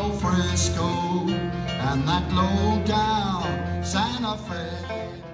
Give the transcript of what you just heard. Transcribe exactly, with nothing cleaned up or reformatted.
old Frisco and that low down Santa Fe.